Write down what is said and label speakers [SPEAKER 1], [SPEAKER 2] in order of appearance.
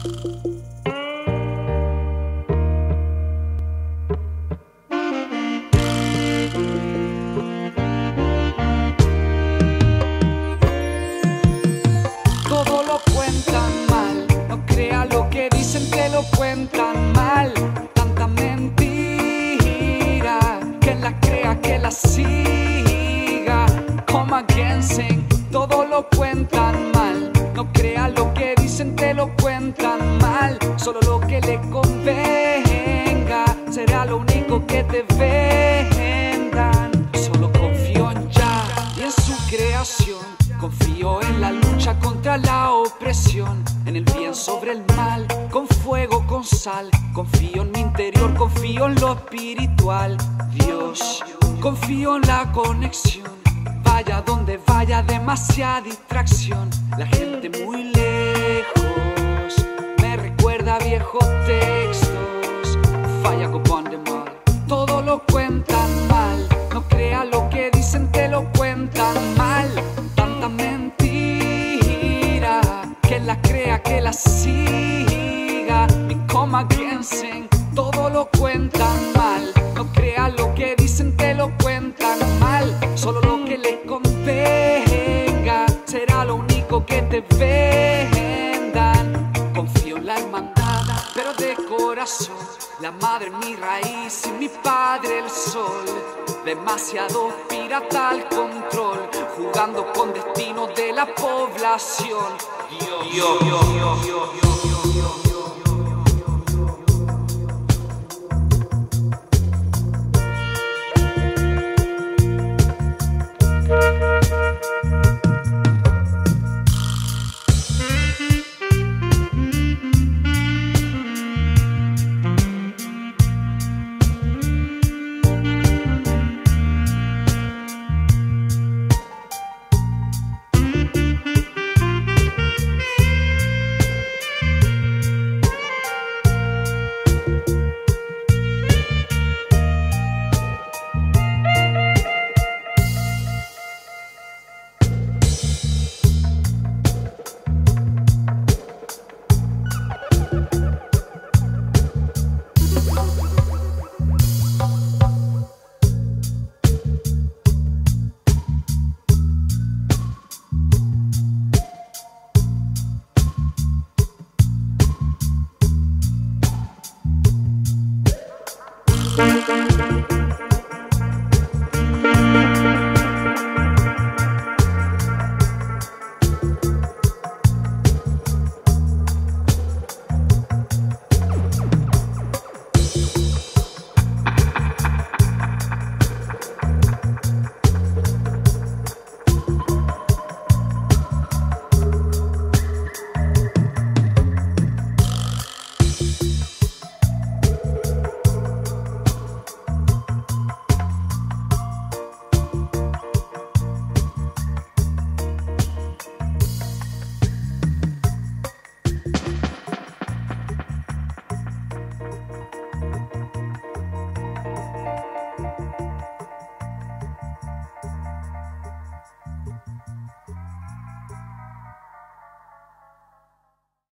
[SPEAKER 1] Todo lo cuentan mal, no crea lo que dicen que lo cuentan mal. Tanta mentira, que la crea, que la siga. Come again, sing. Todo lo cuentan mal, no crea lo que dicen que lo cuentan mal. Solo lo que le convenga será lo único que te vendan. Solo confío en Jah y en su creación. Confío en la lucha contra la opresión, en el bien sobre el mal, con fuego, con sal. Confío en mi interior, confío en lo espiritual. Dios, confío en la conexión. Vaya donde vaya, demasiada distracción. La gente muy lejos me recuerda viejos textos. Falla con Wonderman. Todo lo cuentan mal, no crea lo que dicen que lo cuentan mal. Tanta mentira, que la crea, que la siga. Mi come again, sing. Todo lo cuentan mal, no crea lo que dicen que lo cuentan mal. Solo lo que le convenga será lo único que te vendan. Confío en la hermandad, pero de corazón. La madre mi raíz y mi padre el sol. Demasiado pirata al control, jugando con destinos de la población. Yo.